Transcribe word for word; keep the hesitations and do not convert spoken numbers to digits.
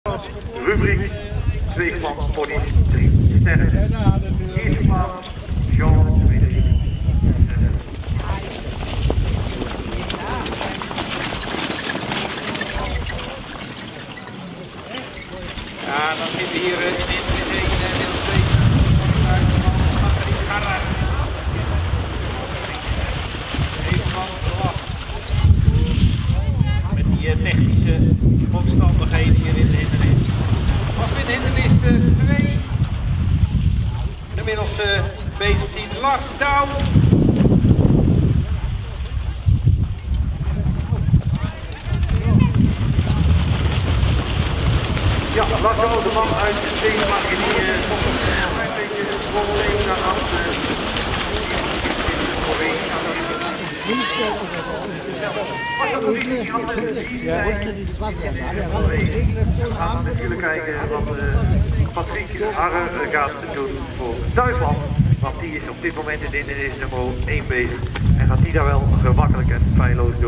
Rubriek twee van ponies, drie sterren. Eerste plaats, Jean Frédéric. Ja, dan zitten hier in de één en deel twee uit van Patrick Garra. Even van de last. Met die technische omstandigheden hier in de hindernis. Als we in de hindernis twee inmiddels uh, bezig zien, Lars Douw. Ja, Lars Douw, de man uit Denemarken, die uh, een beetje probleem naar hand. We gaan natuurlijk kijken wat uh, Patrick Harrer gaat doen voor Duitsland. Want die is op dit moment in de hindernis nummer één bezig. En gaat die daar wel gemakkelijk en feilloos doen.